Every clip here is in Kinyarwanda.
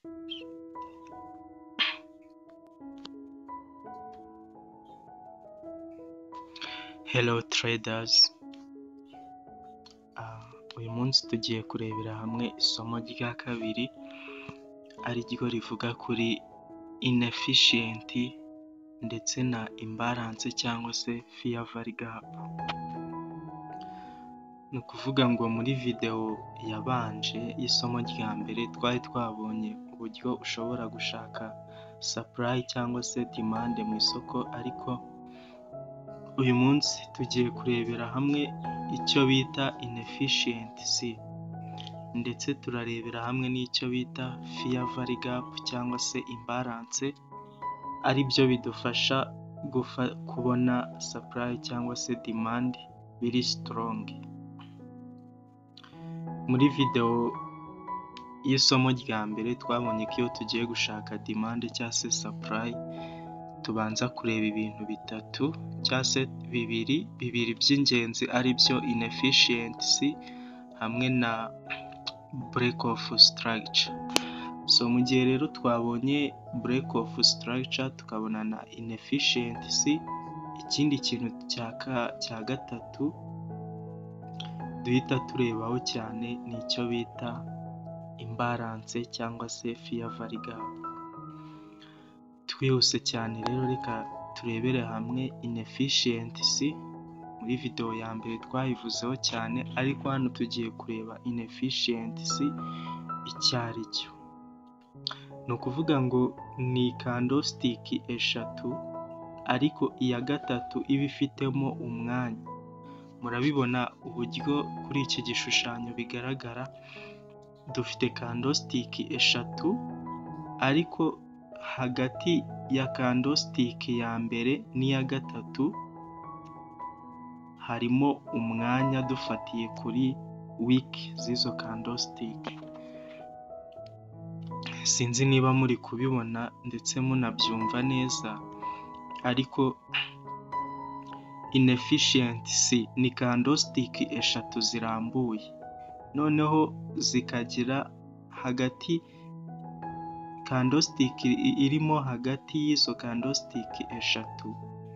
Hello traders, uyu munsi tugiye kurebera hamwe isomo rya kabiri ari ryo rivuga kuri inefficient ndetse na imbalance cyangwa se fair value gap. Ni ukuvuga ngo muri video yabanje y'isomo rya mbere twari twabonye uburyo ushobora gushaka supply cyangwa se demand mu isoko, ariko uyu munsi tugiye kurebera hamwe icyo bita inefficiency ndetse turarebera hamwe n'icyo bita fair value gap cyangwa se imbalance, ari byo bidufasha kubona supply cyangwa se demand biri strong. Muri video y'isomo rya mbere twabonye ko iyo tugiye gushaka demand cyangwa se supply tubanza kureba ibintu bitatu cyangwa se bibiri by'ingenzi, ari byo inefficiency hamwe na break of structure. So mu gihe rero twabonye break of structure tukabona na inefficiency, ikindi kintu cya gatatu duhita turebaho cyane ni icyo bita imbalance cyangwa se fair value gap. Twihuse cyane rero reka turebere hamwe inefficiency. Muri video ya mbere twayivuzeho cyane, ariko hano tugiye kureba inefficiency icyo ari cyo. Ni ukuvuga ngo ni candlestick eshatu ariko iya gatatu iba ifitemo umwanya. Murabibona uburyo kuri iki gishushanyo bigaragara, dufite candlestick eshatu ariko hagati ya candlestick ya mbere n'iya gatatu harimo umwanya dufatiye kuri wick z'izo candlestick. Sinzi niba muri kubibona ndetse munabyumva neza, ariko inefficiency ni candlestick eshatu zirambuye, noneho zikagira hagati candlestick irimo hagati y'izo candlestick eshatu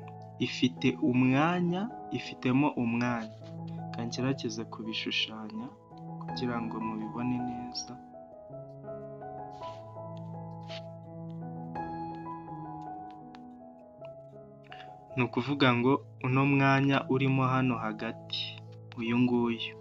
ifitemo umwanya. Kangerageze kubishushanya kugira ngo mubibone neza. Ni ukuvuga ngo uno mwanya urimo hano hagati, uyu nguyu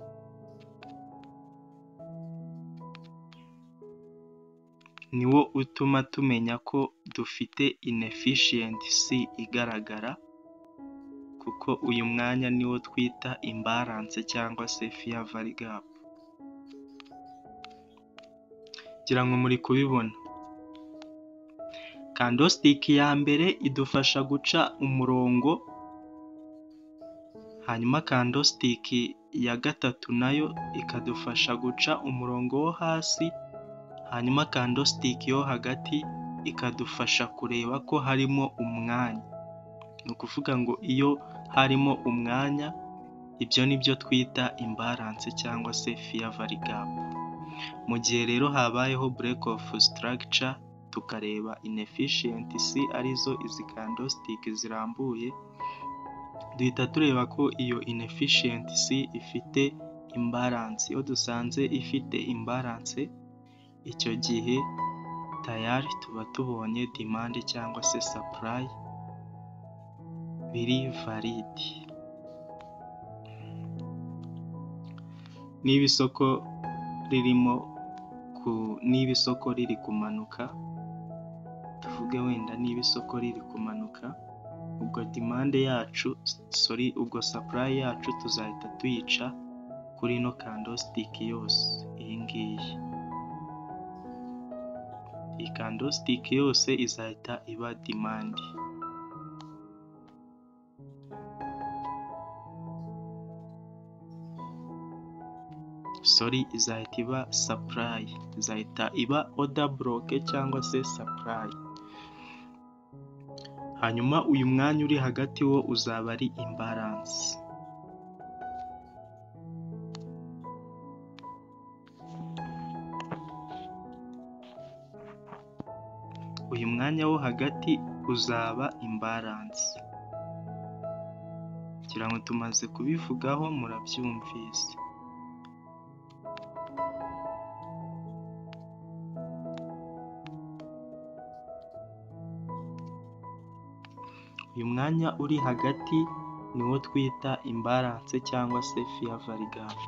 niwo utuma tumenya ko dufite inefficiency igaragara, kuko uyu mwanya niwo twita imbalance cyangwa se fair value gap. Ngira ngo muri kubibona, candlestick ya mbere idufasha guca umurongo, hanyuma candlestick ya gatatu nayo ikadufasha guca umurongo wo hasi, hanyuma candlestick yo hagati ikadufasha kureba ko harimo umwanya. Ni ukuvuga ngo iyo harimo umwanya, ibyo ni byo twita imbalance cyangwa se fair value gap. Mu gihe rero habayeho break of structure tukareba inefficiency arizo izi candlestick zirambuye, duhita tureba ko iyo inefficiency ifite imbalance. Iyo dusanze ifite imbalance, icyo gihe tayari tuba tubonye demand cyangwa se supply biri valide. Niba isoko riri kumanuka, tuvuge wenda niba isoko riri kumanuka, ubwo demand yacu ubwo supply yacu tuzahita tuyica kuri ino candlestick yose. Iyi ngiyi, iyi candlestick yose izahita iba demand. Izahita iba supply, izahita iba order block cyangwa se supply. Hanyuma uyu mwanya uri hagati wo uzaba ari imbalance. uyu mwanya wo hagati uzaba imbalance. Kugira ngo tumaze kubivugaho murabyumvise. Uyu mwanya uri hagati niwo twita imbalance cyangwa se fair variable.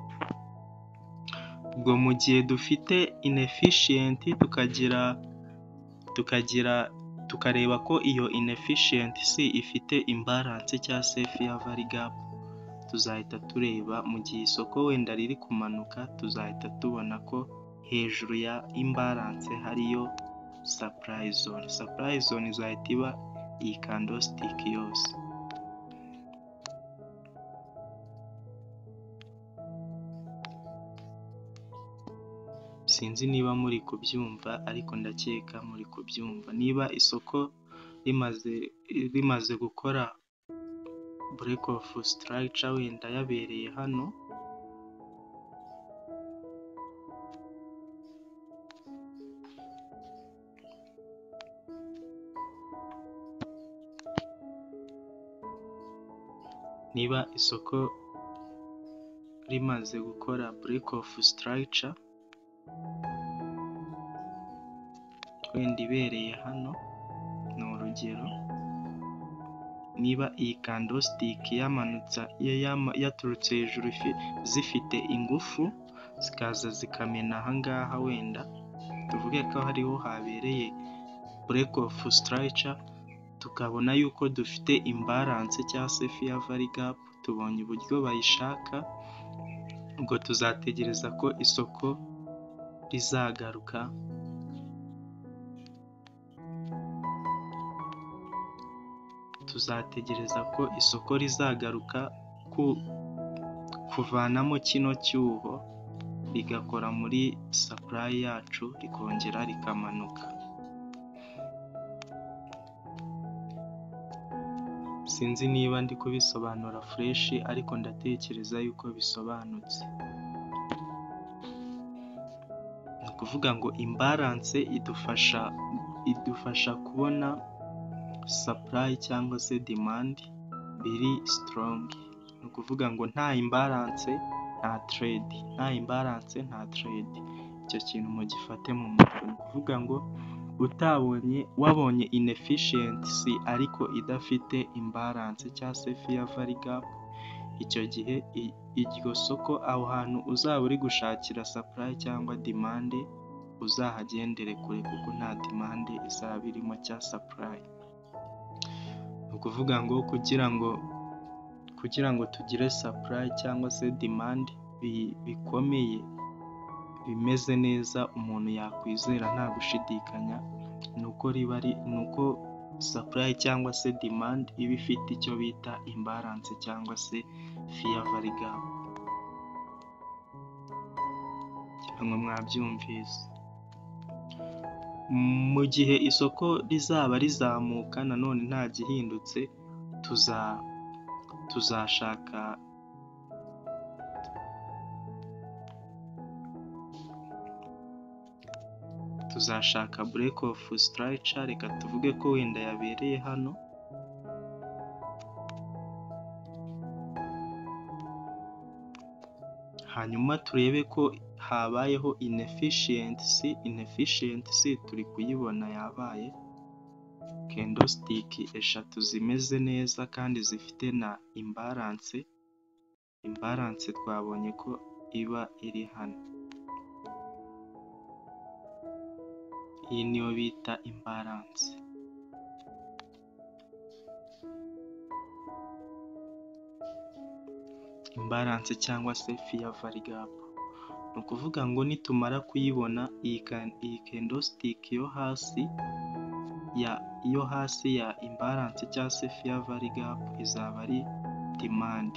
Ubwo mu gihe dufite inefficient tukareba ko iyo inefficiency ifite imbalance cyangwa se fair variable, tuzahita tureba mu gihe isoko wenda riri kumanuka, tuzahita tubona ko hejuru ya imbalance hariyo supply zone. Supply zone izahita iba iyi candlestick yose. Sinzi niba muri kubyumva ariko ndakeka muri kubyumva. Niba isoko rimaze gukora break of structure wenda yabereye hano, niba isoko rimaze gukora break of structure wenda ibereye hano, ni urugero, niba iyi candlestick yamanutse yaturutse hejuru zifite ingufu zikaza zikamena ahangaha, wenda tuvuge ko hariho habereye break of structure, tukabona yuko dufite imbalance cyangwa se fair variable, tubonye uburyo bayishaka, ubwo tuzategereza ko isoko rizagaruka kuvanamo kino cyuho rigakora muri supply yacu rikongera rikamanuka. Sinzi niba ndi kubisobanura fresh ariko ndatekereza yuko bisobanutse. Ni ukuvuga ngo imbalance idufasha kubona supply cyangwa se demand biri strong. Ni ukuvuga ngo nta imbalance nta trade, nta imbalance nta trade. Icyo kintu mugifate mu mutwe. Ni ukuvuga ngo wabonye inefficiency ariko idafite imbalance cyangwa se fair variable, icyo gihe iryo soko aho hantu uzaba uri gushakira supply cyangwa demand uzahagendere kure, kuko nta demand izaba irimo cya supply. Ni ukuvuga ngo kugira ngo tugire supply cyangwa se demand bikomeye bimeze neza umuntu yakwizera nta gushidikanya, nuko supply cyangwa se demand iba ifite icyo bita imbalance cyangwa se fair variable. Cyangwa mwabyumvise. Mu gihe isoko rizaba rizamuka nanone nta gihindutse, tuzashaka break of structure, reka tuvuge ko wenda yabereye hano, hanyuma turebe ko habayeho inefficiency turi kuyibona yabaye, candlestick eshatu zimeze neza kandi zifite na imbalance twabonye ko iba iri hano. Iyi niyo bita imbalance. Imbalance cyangwa se fair variable. Ni ukuvuga ngo nitumara kuyibona iyi candlestick yo hasi ya imbalance cyangwa se fair variable izaba ari demand.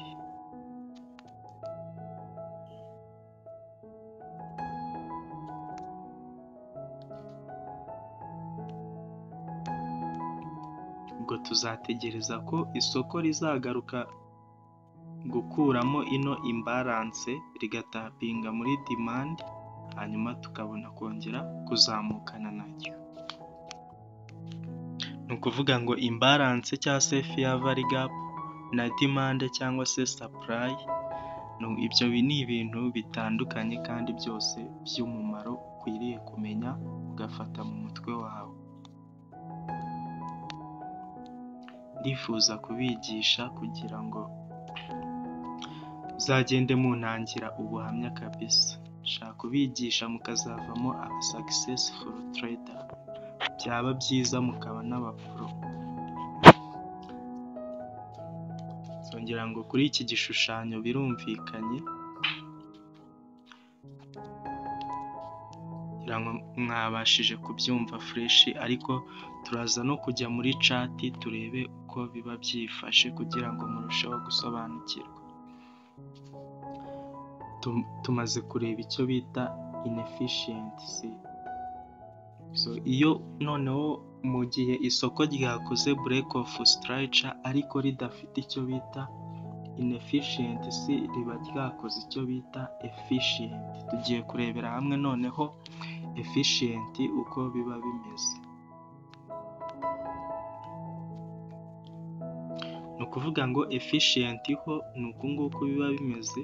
Ubwo tuzategereza ko isoko rizagaruka gukuramo ino imbalance rigatapinga muri demand, hanyuma tukabona kongera kuzamukana naryo. ukuvuga ngo imbalance cyangwa se fair value gap na demand cyangwa se supply, ibyo ni ibintu bitandukanye kandi byose by'umumaro ukwiriye kumenya ugafata mu mutwe wawe. Ndifuza kubigisha kugira ngo uzagende muntangira ubuhamya kabisa. Nshaka kubigisha mukazavamo aba successful trader, byaba byiza mukaba n'abapro. Ngira ngo kuri iki gishushanyo birumvikanye, ngira ngo mwabashije kubyumva fresh, ariko turaza no kujya muri chat turebe uko biba byifashe kugira ngo murusheho gusobanukirwa. Tumaze kureba icyo bita inefficiency. Iyo noneho mu gihe isoko ryakoze break of structure ariko ridafite icyo bita inefficiency, riba ryakoze icyo bita efficient. Tugiye kurebera hamwe noneho efficient uko biba bimeze. Ni ukuvuga ngo efficient ho ni uku nguku biba bimeze.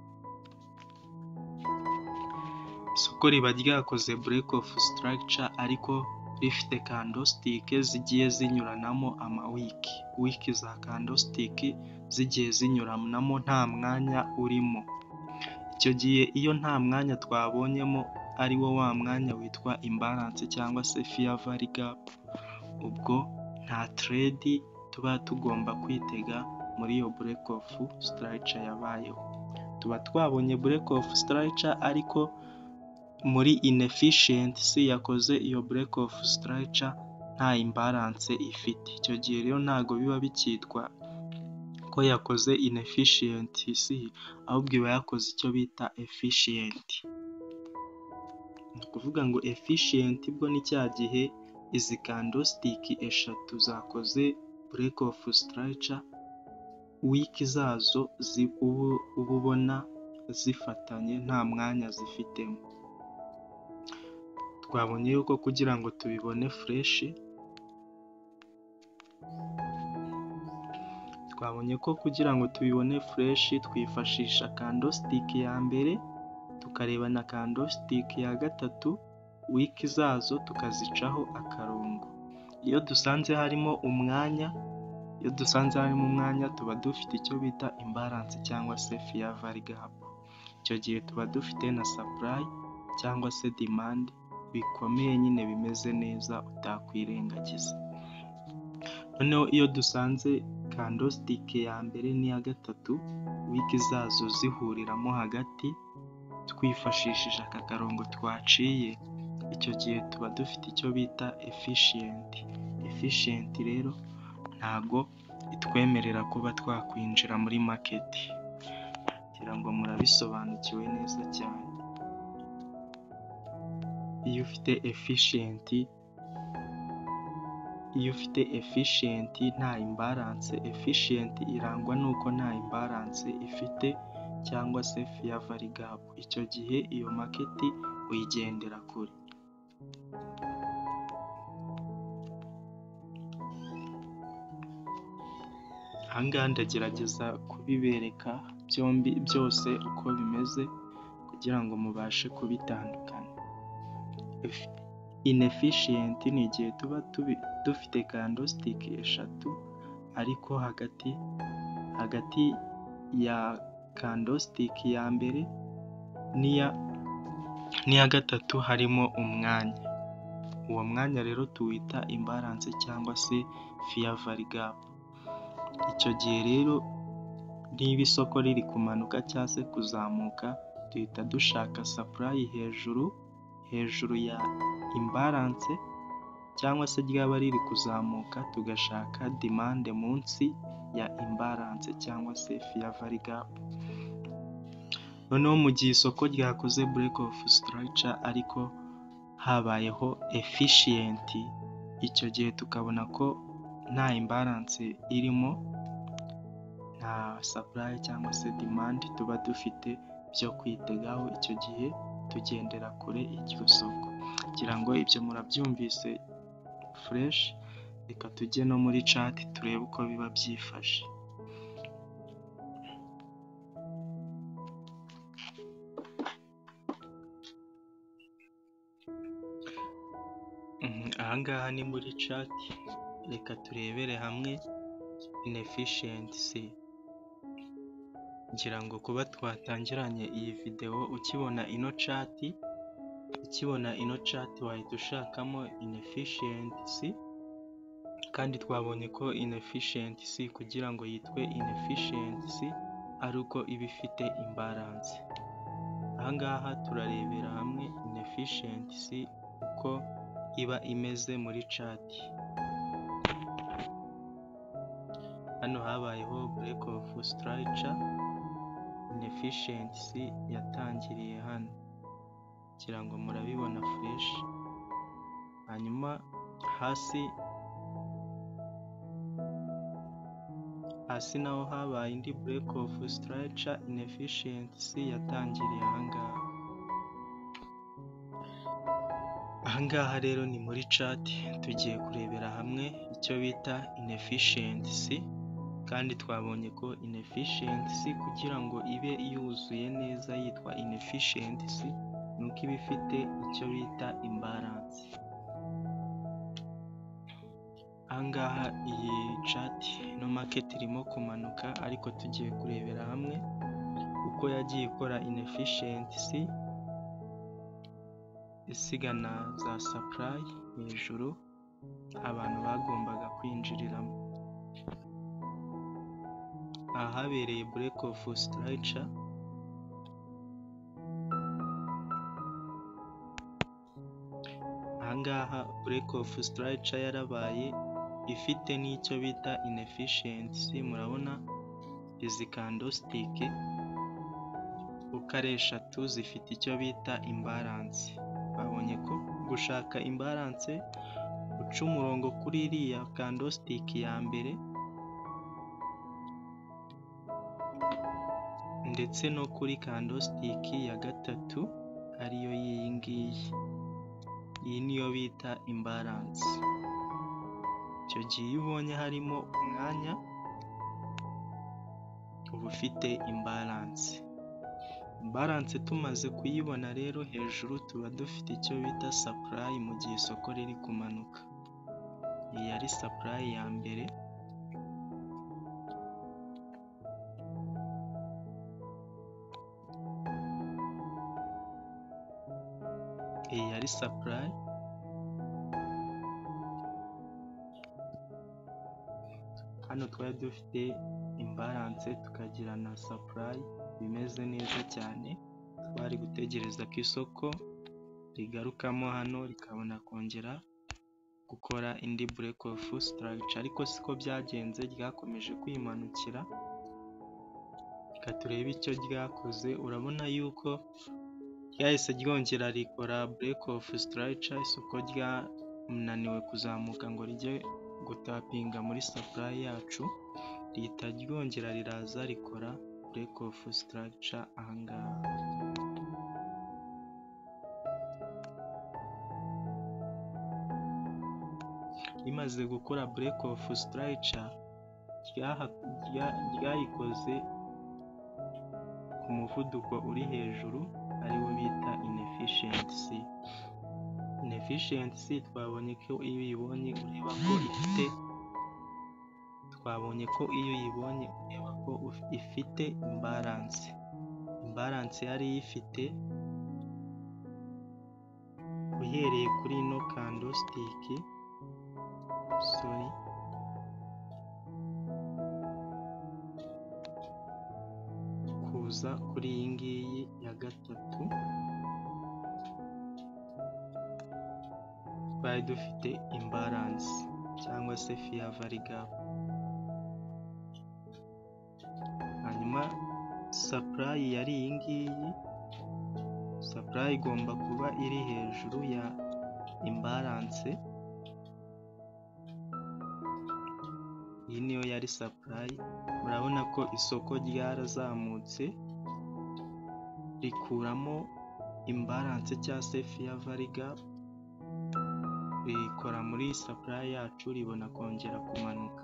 Isoko riba ryakoze break of structure ariko rifite candlestick zigiye zinyuranamo wiki za candlestick zigiye zinyuranamo nta mwanya urimo. Icyo gihe iyo nta mwanya twabonyemo ari wo wa mwanya witwa imbalance cyangwa se fair value gap, ubwo nta trade tuba tugomba kwitega muri iyo break of structure yabayeho. Tuba twabonye break of structure ariko muri inefficiency yakoze iyo break of structure nta imbalance ifite. Icyo gihe rero ntago biba bikitwa ko yakoze inefficiency, ahubwo iba yakoze icyo bita efficient. Ni ukuvuga ngo efficient bwo ni cya gihe izi candlestick eshatu zakoze break of structure, wiki zazo uba ubona zifatanye nta mwanya zifitemo. Twabonye yuko kugira ngo tubibone fresh, twifashisha candlestick ya mbere tukareba na candlestick ya gatatu, wiki zazo tukazicaho akarongo. Iyo dusanze harimo umwanya tuba dufite icyo bita imbalance cyangwa se fair value gap. Icyo gihe tuba dufite na supply cyangwa se demand bikomeye nyine bimeze neza utakwirengagiza. Noneho iyo dusanze candlestick ya mbere n'iya gatatu wiki zazo zihuriramo hagati twifashishije aka karongo twaciye, icyo gihe tuba dufite icyo bita efficient. Efficient rero ntago itwemerera kuba twakwinjira muri market. Kugira ngo murabisobanukiwe neza cyane. Iyo ufite efficient nta imbalance, efficient irangwa nuko nta imbalance ifite cyangwa se fair value gap. Icyo gihe iyo market uyigendera kure. Ahangaha ndagerageza kubibereka byose uko bimeze kugira ngo mubashe kubitandukanya. Inefficient ni igihe tuba dufite candlestick eshatu ariko hagati ya candlestick ya mbere n'iya gatatu harimo umwanya. Uwo mwanya rero tuwita imbalance cyangwa se fair value gap. Icyo gihe rero niba isoko riri kumanuka cyangwa se kuzamuka, duhita dushaka supply hejuru ya imbalance, cyangwa se ryaba riri kuzamuka tugashaka demand munsi ya imbalance cyangwa se fair value gap. Noneho mu gihe isoko ryakoze break of structure ariko habayeho efficient, icyo gihe tukabona ko nta imbalance irimo, nta supply cyangwa se demand tuba dufite byo kwitegaho. Icyo gihe tugendera kure iryo soko. Kugira ngo ibyo murabyumvise fresh, reka tujye no muri chat turebe uko biba byifashe. Ahangaha ni muri chat, reka turebere hamwe inefficiency. Ngira ngo kuba twatangiranye iyi video ukibona ino chat wahita ushakamo inefficiency, kandi twabonye ko inefficiency kugira ngo yitwe inefficiency ari uko iba ifite imbalance. Ahangaha turarebera hamwe inefficiency uko iba imeze muri chat. Hano habayeho break of structure, inefficiency yatangiriye hano, kugira ngo murabibona fresh. Hanyuma hasi naho habaye indi break of structure, inefficiency yatangiriye ahangaha. Ahangaha rero ni muri chat, tugiye kurebera hamwe icyo bita inefficiency, kandi twabonye ko inefficiency kugira ngo ibe yuzuye neza yitwa inefficiency nuko iba ifite icyo bita imbalance. Ahangaha iyi chat no market irimo kumanuka, ariko tugiye kurebera hamwe uko yagiye ikora inefficiency isigana za supply hejuru abantu bagombaga kwinjiriramo. Aha habereye break of structure, ahangaha break of structure yarabaye ifite n'icyo bita inefficiency. Murabona izi candlestick uko ari eshatu zifite icyo bita imbalance. Babonye ko gushaka imbalance uca umurongo kuri iriya candlestick ya mbere ndetse no kuri candlestick ya gatatu ariyo y'iyi ngiyi. Iyi niyo bita imbalance. Icyo gihe iyo ubonye harimo umwanya uba ufite imbalance. Imbalance tumaze kuyibona rero, hejuru tuba dufite icyo bita supply mu gihe isoko riri kumanuka. Iyi ari supply ya mbere, iyi ari supply, hano twari dufite imbalance tukagira na supply bimeze neza cyane. Twari gutegereza ko isoko rigarukamo hano rikabona kongera gukora indi break of structure, ariko siko byagenze, ryakomeje kwimanukira. Reka turebe icyo ryakoze. Urabona yuko ryahise ryongera rikora break of structure, isoko ryananiwe kuzamuka ngo rijye gutapinga muri supply yacu, rihita ryongera riraza rikora break of structure ahangaha. Rimaze gukora break of structure, ryayikoze ku muvuduko uri hejuru ariwo bita inefficiency. Inefficiency twabonye ko iyo uyibonye ureba ko ifite imbalance. Imbalance yari ifite uhereye kuri ino candlestick, kuza kuri iyi ngiyi ya gatatu, twari dufite imbalance cyangwa se fair value gap. Hanyuma supply yari iyi ngiyi, supply igomba kuba iri hejuru ya imbalance. Iyi niyo yari supply. Murabona ko isoko ryarazamutse rikuramo imbalance cyangwa se fair value gap, rikora muri supply yacu ribona kongera kumanuka.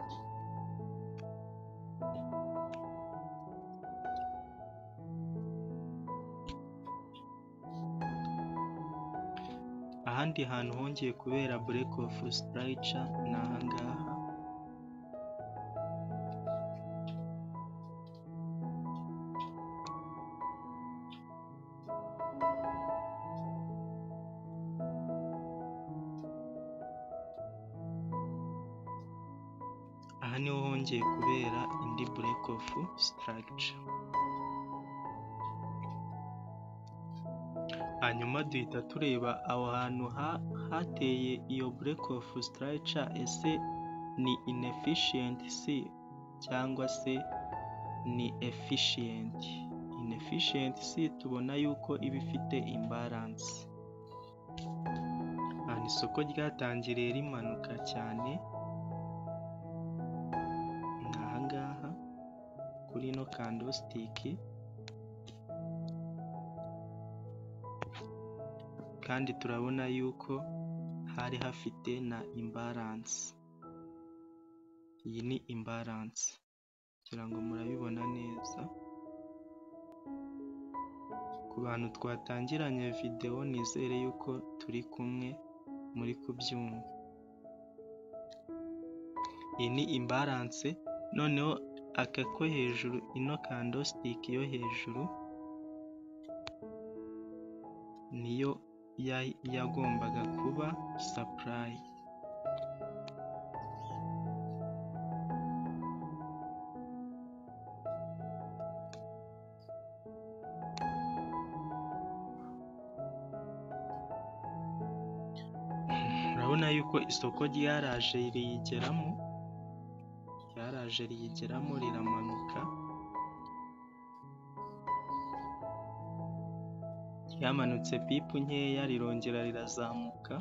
Ahandi hantu hongeye kubera break of structure ni ahangaha. Aha niho hongeye kubera indi break of structure. Hanyuma duhita tureba aho hantu hateye iyo break of structure, ese ni inefficient cyangwa se ni efficient. Inefficient tubona yuko iba ifite imbalance. Aha isoko ryatangiriye rimanuka cyane, ni ahangaha kuri ino candlestick, kandi turabona yuko hari hafite na imbalance. Iyi ni imbalance kugira ngo murabibona neza. Ku bantu twatangiranye video nizere yuko turi kumwe muri kubyumva. Iyi ni imbalance, noneho aka ko hejuru, ino candlestick yo hejuru niyo yagombaga kuba supply. Urabona yuko isoko ryaraje riyigeramo riramanuka. Ryamanutse pipu nkeya rirongera rirazamuka,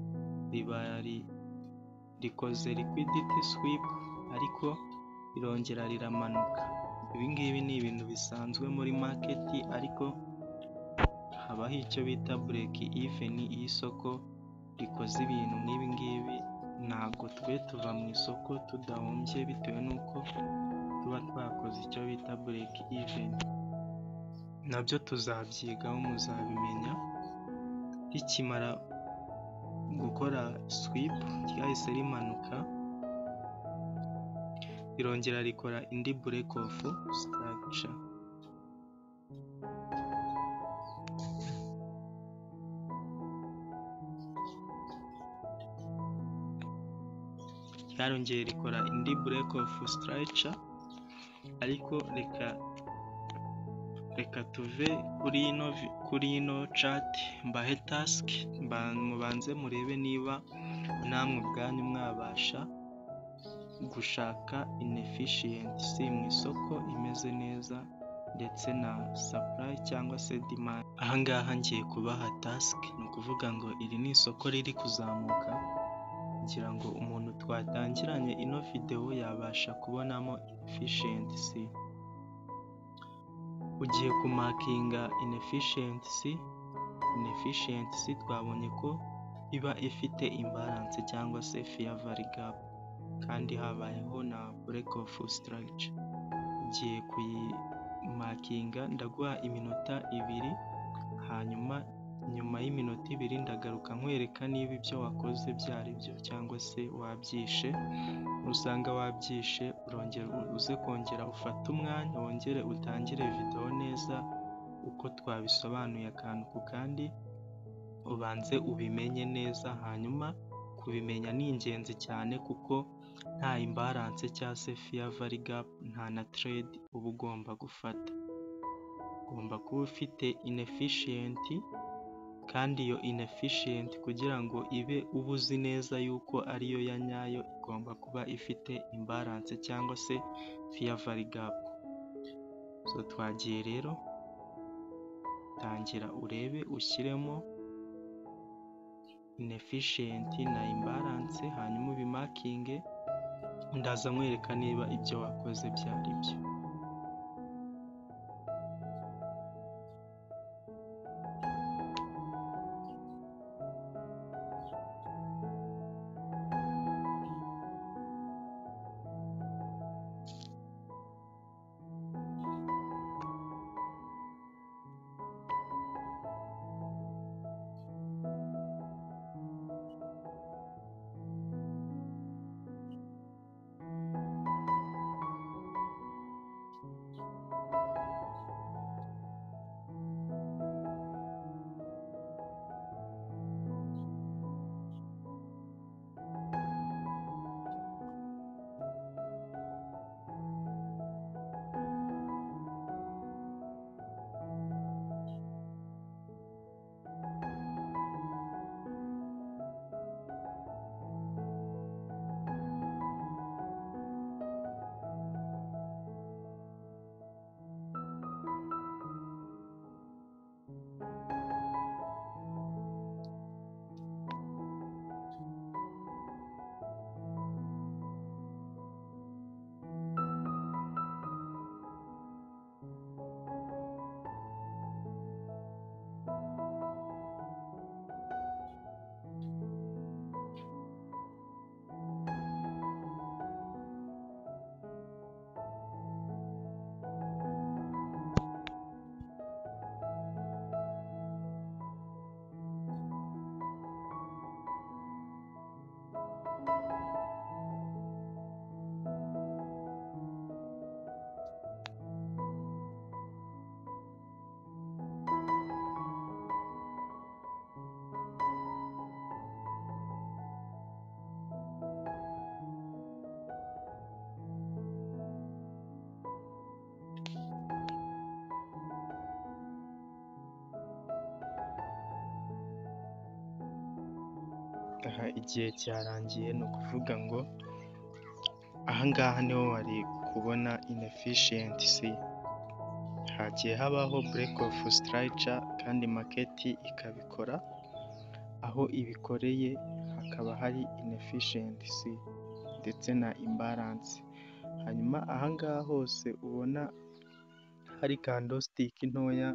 rikoze liquidity sweep, ariko rirongera riramanuka. Ibi ngibi ni ibintu bisanzwe muri market, ariko habaho icyo bita break even. Iyo isoko rikoze ibintu nk'ibi ngibi, ntabwo twe tuva mu isoko tudahombye, bitewe n'uko tuba twakoze icyo bita break even. Nabyo tuzabyigaho, muzabimenya. Rikimara gukora sweep ryahise rimanuka, rirongera rikora indi break of structure. Ryarongeye rikora indi break of structure, ariko reka tuve kuri ino chat mbahe task, mubanze murebe niba namwe ubwanyu mwabasha gushaka inefficiency mu isoko imeze neza, ndetse na supply cyangwa se demand. Ahangaha ngiye kubaha task, ni ukuvuga ngo iri ni isoko riri kuzamuka, kugira ngo umuntu twatangiranye ino video yabasha kubonamo inefficiency. Ugiye kumakinga inefficiency twabonye ko iba ifite imbalance cyangwa se fair value gap, kandi habayeho na break of structure. Ugiye kuyimakinga, ndaguha iminota 2, hanyuma nyuma y'iminota 2 ndagaruka nkwereka niba ibyo wakoze byari byo cyangwa se wabyishe. Usanga wabyishe, uze kongera ufate umwanya wongere utangire video neza uko twabisobanuye akantu ku kandi, ubanze ubimenye neza. Hanyuma kubimenya ni ingenzi cyane, kuko nta imbalance cyangwa se fair value gap nta na trade uba ugomba gufata. Ugomba kuba ufite inefficient, kandi iyo inefficient kugira ngo ibe ubuzi neza yuko ariyo ya nyayo, igomba kuba ifite imbalance cyangwa se fair value gap. So twagiye rero, tangira urebe ushyiremo inefficient na imbalance, hanyuma ubimakinge, ndaza nkwereka niba ibyo wakoze byari byo. aha igihe cyarangiye, ni ukuvuga ngo aha ngaha niho wari kubona inefficiency, hagiye habaho break of structure kandi market ikabikora, aho ibikoreye hakaba hari inefficiency ndetse na imbalance. Hanyuma aha ngaha hose ubona hari candlestick ntoya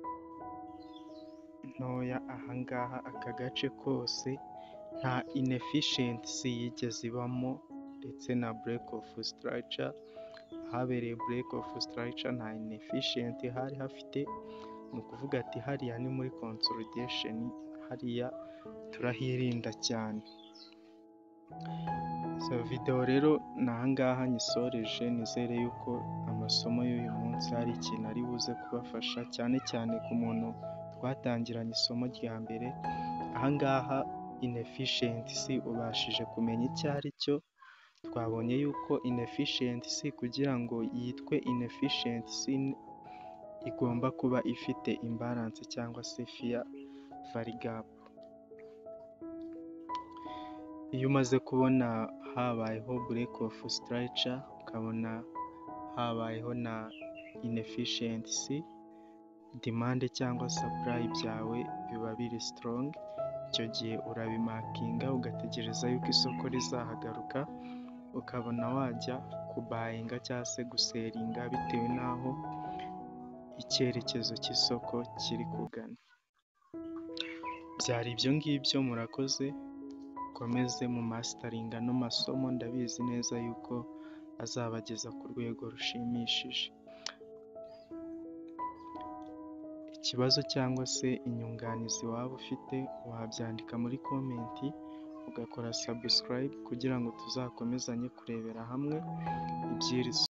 aha ngaha, aka gace kose nta inefficiency yigeze ibamo ndetse na break of structure, habereye break of structure nta inefficiency hari hafite, ni ukuvuga ati hariya ni muri consolidation, hariya turahirinda cyane. So video rero ni aha ngaha nyisoreje, nizere yuko amasomo y'uyu munsi hari ikintu ari buze kubafasha, cyane cyane ku muntu twatangiranye isomo rya mbere. Aha ngaha inefficiency ubashije kumenya icyo ari cyo. Twabonye yuko inefficiency kugira ngo yitwe inefficiency igomba kuba ifite imbalance cyangwa se fair value gap. Iyo umaze kubona habayeho break of structure, ukabona habayeho na inefficiency, demand cyangwa supply byawe biba biri strong, icyo gihe urabimakinga ugategereza yuko isoko rizahagaruka, ukabona wajya kubayinga cyangwa se guseringa bitewe n'aho icyerekezo cy'isoko kiri kugana. Byari ibyo ngibyo, murakoze, mukomeze mu masteringa no masomo, ndabizi neza yuko azabageza ku rwego rushimishije. Ikibazo cyangwa se inyunganizi waba ufite wabyandika muri komenti, ugakora subscribe kugira ngo tuzakomezanye kurebera hamwe iby'iri